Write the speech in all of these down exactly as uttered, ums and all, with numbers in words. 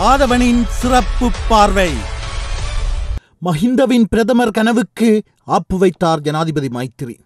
ஆதவனின் சிறப்பு பார்வை. மஹிந்தவின் பிரதமர் கனவுக்கு ஆப்பு வைத்தார் ஜனாதிபதி மைத்திரி.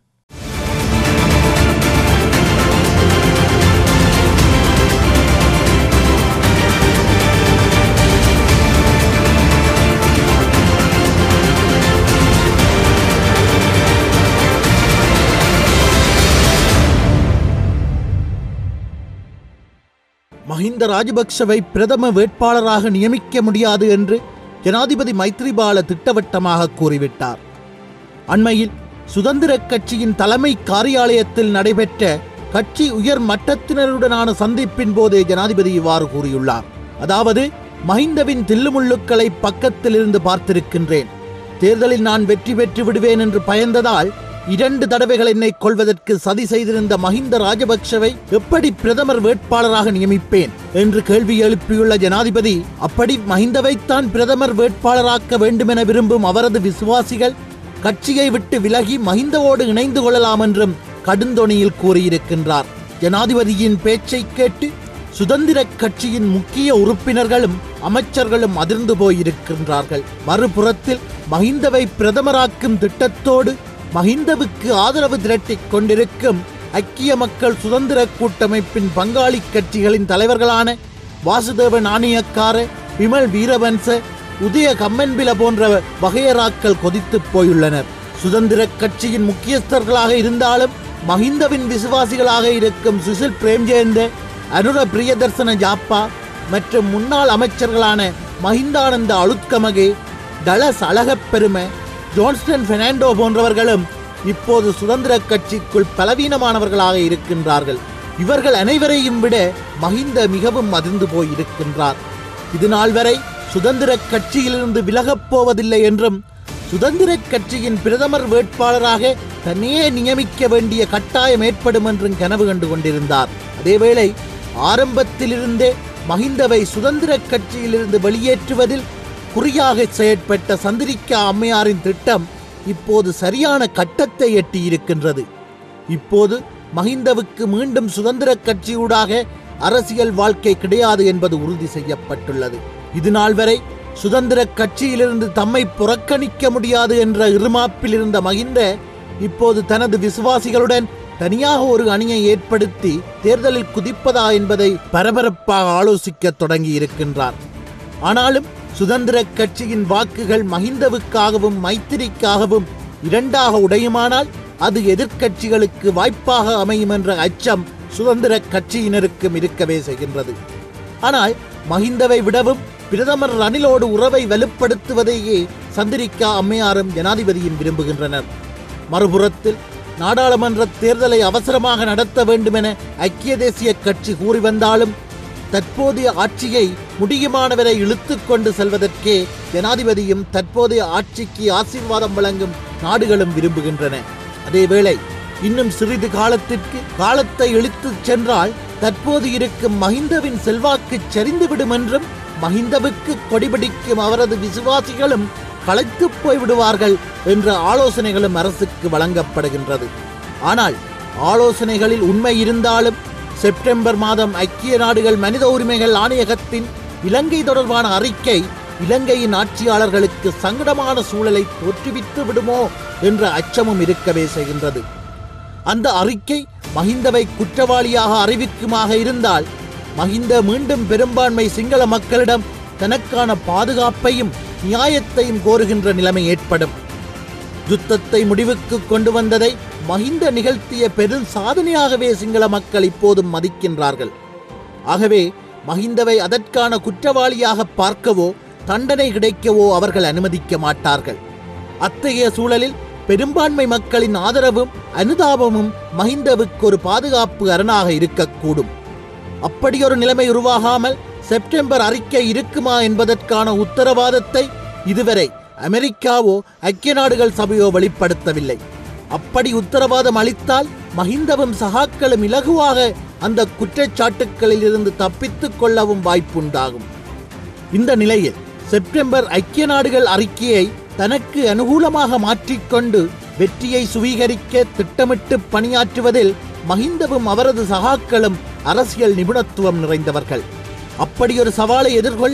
மஹிந்த ராஜபக்சவை பிரதம வேட்பாளராக நியமிக்க முடியாது என்று ஜனாதிபதி மைத்ரிபால திட்டவட்டமாக கூறிவிட்டார். அண்மையில் சுதந்திர கட்சியின் தலைமை காரியாலயத்தில் நடைபெற்ற கட்சி உயர் மட்டத்தினருடனான சந்திப்பின் போதே ஜனாதிபதி இவ்வாறு கூறியுள்ளார். அதாவது, மஹிந்தவின் தில்லுமுள்ளுக்களை பக்கத்தில் இருந்து பார்த்திருக்கின்றேன். தேர்தலில் நான் வெற்றி பெற்று விடுவேன் என்று பயந்ததால் இரண்டு தடவைகள் என்னை கொள்வதற்கு சதி செய்திருந்த மஹிந்த ராஜபக்சவை எப்படி பிரதமர் வேட்பாளராக நியமிப்பேன் என்று கேள்வி எழுப்பியுள்ள ஜனாதிபதி, அப்படி மஹிந்தவைத்தான் பிரதமர் வேட்பாளராக்க வேண்டுமென விரும்பும் அவரது விசுவாசிகள் கட்சியை விட்டு விலகி மஹிந்தவோடு இணைந்து கொள்ளலாம் என்றும் கடுந்தொனியில் கூறியிருக்கின்றார். ஜனாதிபதியின் பேச்சை கேட்டு சுதந்திர கட்சியின் முக்கிய உறுப்பினர்களும் அமைச்சர்களும் அதிர்ந்து போயிருக்கின்றார்கள். மறுபுறத்தில் மஹிந்தவை பிரதமராக்கும் திட்டத்தோடு மஹிந்தவுக்கு ஆதரவு திரட்டிக் கொண்டிருக்கும் ஐக்கிய மக்கள் சுதந்திர கூட்டமைப்பின் பங்காளி கட்சிகளின் தலைவர்களான வாசுதேவ நாணயக்கார, விமல் வீரவன்ச, உதய கம்மன்பில போன்ற வகையராக்கள் கொதித்து போயுள்ளனர். சுதந்திர கட்சியின் முக்கியஸ்தர்களாக இருந்தாலும் மஹிந்தவின் விசுவாசிகளாக இருக்கும் சுசில் பிரேம்ஜெயந்த, அனுர பிரியதர்சன ஜாப்பா மற்றும் முன்னாள் அமைச்சர்களான மஹிந்தானந்த அலுத்கமகே, டலஸ் அழகப்பெருமை, ஜோன்ஸ்டன் பெர்னாண்டோ போன்றவர்களும் இப்போது சுதந்திர கட்சிக்குள் பலவீனமானவர்களாக இருக்கின்றார்கள். இவர்கள் அனைவரையும் விட மஹிந்த மிகவும் அதிர்ந்து போய் இருக்கின்றார். இது நாள் வரை சுதந்திர கட்சியிலிருந்து விலகப் போவதில்லை என்றும் சுதந்திர கட்சியின் பிரதமர் வேட்பாளராக தன்னையே நியமிக்க வேண்டிய கட்டாயம் ஏற்படும் என்றும் கனவு கண்டு கொண்டிருந்தார். அதேவேளை ஆரம்பத்திலிருந்தே மஹிந்தவை சுதந்திர கட்சியிலிருந்து வெளியேற்றுவதில் குறியாக செயற்பட்ட சந்திரிகா அம்மையாரின் திட்டம் இப்போது சரியான கட்டத்தை எட்டியிருக்கின்றது. இப்போது மஹிந்தவுக்கு மீண்டும் சுதந்திர கட்சியூடாக அரசியல் வாழ்க்கை கிடையாது என்பது உறுதி செய்யப்பட்டுள்ளது. இது நாள் வரை சுதந்திர கட்சியிலிருந்து தம்மை புறக்கணிக்க முடியாது என்ற இருமாப்பில் இருந்த மஹிந்த இப்போது தனது விசுவாசிகளுடன் தனியாக ஒரு அணியை ஏற்படுத்தி தேர்தலில் குதிப்பதா என்பதை பரபரப்பாக ஆலோசிக்க தொடங்கி இருக்கின்றார். ஆனாலும் சுதந்திர கட்சியின் வாக்குகள் மஹிந்தவுக்காகவும் மைத்திரிக்காகவும் இரண்டாக உடையுமானால் அது எதிர்க்கட்சிகளுக்கு வாய்ப்பாக அமையும் என்ற அச்சம் சுதந்திர கட்சியினருக்கும் இருக்கவே செய்கின்றது. ஆனால் மஹிந்தவை விடவும் பிரதமர் ரணிலோடு உறவை வலுப்படுத்துவதையே சந்திரிகா அம்மையாரும் ஜனாதிபதியும் விரும்புகின்றனர். மறுபுறத்தில் நாடாளுமன்ற தேர்தலை அவசரமாக நடத்த வேண்டுமென ஐக்கிய தேசிய கட்சி கூறி வந்தாலும் தற்போதைய ஆட்சியை முடியுமானவரை இழுத்து கொண்டு செல்வதற்கே ஜனாதிபதியும் தற்போதைய ஆட்சிக்கு ஆசீர்வாதம் வழங்கும் நாடுகளும் விரும்புகின்றன. அதேவேளை இன்னும் சிறிது காலத்திற்கு காலத்தை இழுத்து சென்றால் தற்போது இருக்கும் மஹிந்தவின் செல்வாக்கு சரிந்துவிடும் என்றும் மஹிந்தவுக்கு கொடிபிடிக்கும் அவரது விசுவாசிகளும் களைத்து போய்விடுவார்கள் என்ற ஆலோசனைகளும் அரசுக்கு வழங்கப்படுகின்றது. ஆனால் ஆலோசனைகளில் உண்மை இருந்தாலும் செப்டம்பர் மாதம் ஐக்கிய நாடுகள் மனித உரிமைகள் ஆணையகத்தின் இலங்கை தொடர்பான அறிக்கை இலங்கையின் ஆட்சியாளர்களுக்கு சங்கடமான சூழலை தோற்றுவித்து விடுமோ என்ற அச்சமும் இருக்கவே செய்கின்றது. அந்த அறிக்கை மஹிந்தவை குற்றவாளியாக அறிவிக்குமாக இருந்தால் மஹிந்த மீண்டும் பெரும்பான்மை சிங்கள மக்களிடம் தனக்கான பாதுகாப்பையும் நியாயத்தையும் கோருகின்ற நிலைமை ஏற்படும். யுத்தத்தை முடிவுக்கு கொண்டு வந்ததை மஹிந்த நிகழ்த்திய பெரும் சாதனையாகவே சிங்கள மக்கள் இப்போதும் மதிக்கின்றார்கள். ஆகவே மஹிந்தவை அதற்கான குற்றவாளியாக பார்க்கவோ தண்டனை கிடைக்கவோ அவர்கள் அனுமதிக்க மாட்டார்கள். அத்தகைய சூழலில் பெரும்பான்மை மக்களின் ஆதரவும் அனுதாபமும் மஹிந்தவுக்கு ஒரு பாதுகாப்பு அரணாக இருக்கக்கூடும். அப்படியொரு நிலைமை உருவாகாமல் செப்டம்பர் அறிக்கை இருக்குமா என்பதற்கான உத்தரவாதத்தை இதுவரை அமெரிக்காவோ ஐக்கிய நாடுகள் சபையோ வெளிப்படுத்தவில்லை. அப்படி உத்தரவாதம் அளித்தால் மஹிந்தவும் சகாக்களும் இலகுவாக அந்த குற்றச்சாட்டுக்களில் இருந்து தப்பித்துக் கொள்ளவும் வாய்ப்புண்டாகும். இந்த நிலையில் செப்டம்பர் ஐக்கிய நாடுகள் அறிக்கையை தனக்கு அனுகூலமாக மாற்றிக்கொண்டு வெற்றியை சுவீகரிக்க திட்டமிட்டு பணியாற்றுவதில் மஹிந்தவும் அவரது சகாக்களும் அரசியல் நிபுணத்துவம் நிறைந்தவர்கள். அப்படியொரு சவாலை எதிர்கொள்ள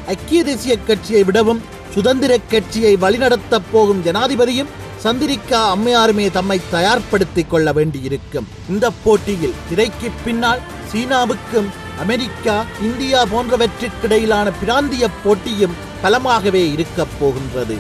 ஐக்கிய தேசிய கட்சியை விடவும் சுதந்திர கட்சியை வழிநடத்தப் போகும் ஜனாதிபதியும் சந்திரிகா அம்மையாருமே தம்மை தயார்படுத்திக் கொள்ள வேண்டியிருக்கும். இந்த போட்டியில் திரைக்கு பின்னால் சீனாவுக்கும் அமெரிக்கா, இந்தியா போன்றவற்றுக்கிடையிலான பிராந்திய போட்டியும் பலமாகவே இருக்கப் போகின்றது.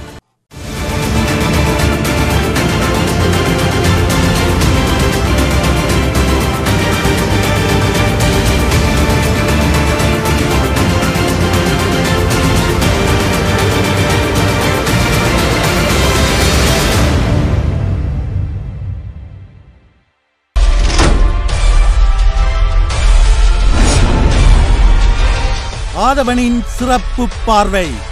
ஆதவனின் சிறப்பு பார்வை.